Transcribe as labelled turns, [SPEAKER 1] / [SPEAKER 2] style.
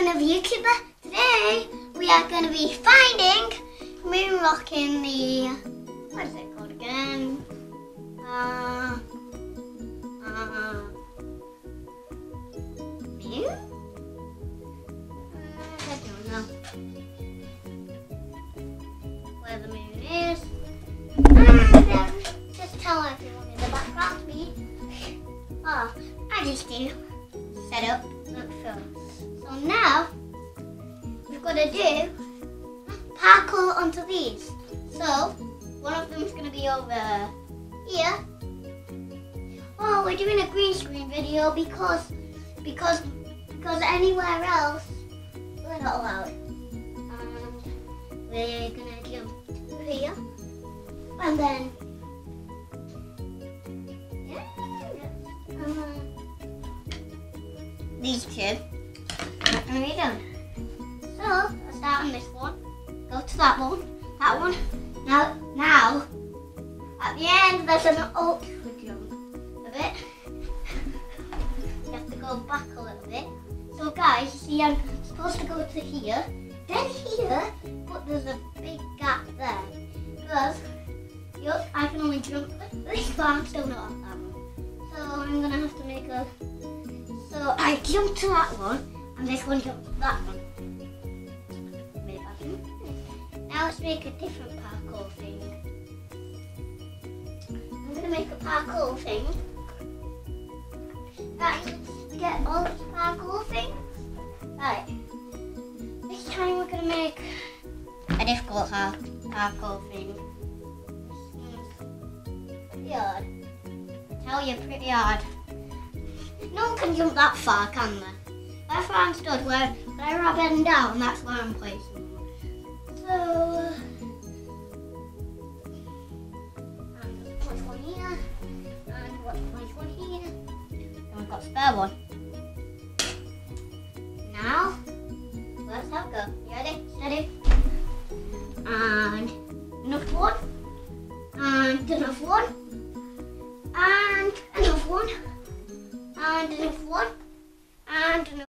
[SPEAKER 1] another YouTuber. Today we are going to be finding moon rock in the, what is it called again? Moon? I don't know where the moon is. And just tell everyone in the background me. Oh, I just do set up that film. So now we've got to do parkour onto these. So one of them is going to be over here. Oh, we're doing a green screen video because anywhere else we're not allowed. And we're going to jump to here and then these two are going to be done. So I'll start on this one, go to that one. Now at the end there's an ultra jump of it. You have to go back a little bit. So guys, you see I'm supposed to go to here, then here, but there's a big gap there because I can only jump this far and still not at that one. So I'm going to have to make a... So I jump to that one and this one jumps to that one. Now let's make a different parkour thing. I'm going to make a parkour thing. Guys, get all these parkour things. Right. This time we're going to make a difficult parkour thing. Pretty hard. I tell you, pretty hard. No one can jump that far, can they? That's where I'm stood, where I bend down, that's where I'm placing. So, and watch one here, and watch one here, and we've got a spare one. Now, let's have a go. You ready? Steady. And another one, and another one, and another one, and another one, and another